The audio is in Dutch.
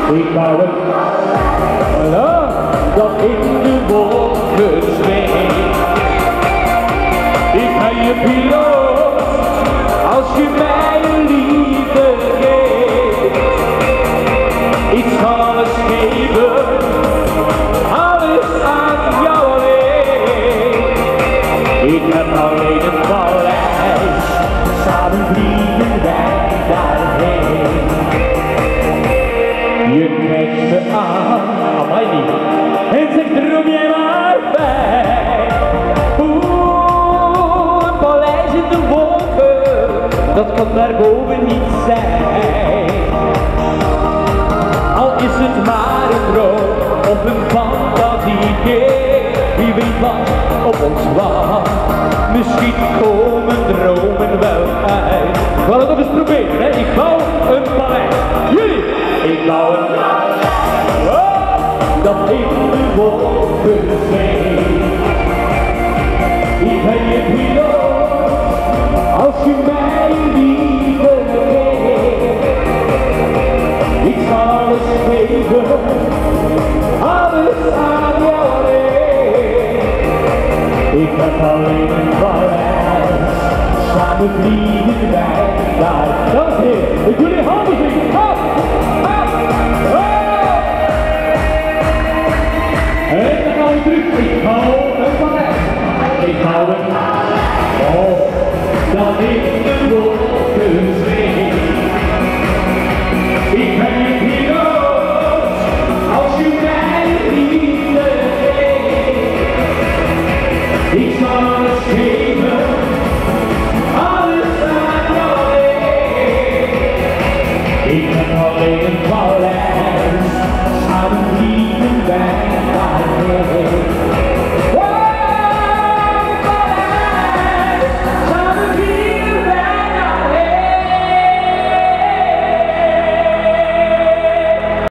Ik wou het dat in de wolken zweeft. Ik ben je piloot als je mij een liefde geeft. Ik zal alles geven, alles aan jou alleen. Ik heb alleen een paleis, samen vliegen wij daarheen. Je kijkt me aan, amai niet, en zegt droom jij maar bij. Oeh, een paleis in de wolken, dat kan daarboven niet zijn. Al is het maar een droom of een fantasie, wie weet wat op ons wacht. Misschien komen dromen wel uit. We gaan het nog eens proberen, hè? Ik bouw een paleis. Jullie? Ik bouw een paleis. Dat in de wolken zweeft. Ik ben je piloot als je mij liefde geeft. Ik zal alles geven, alles aan jou alleen. Ik heb alleen een paleis, samen vliegen wij daar. Dames en heren, ik wil jullie handen zingen.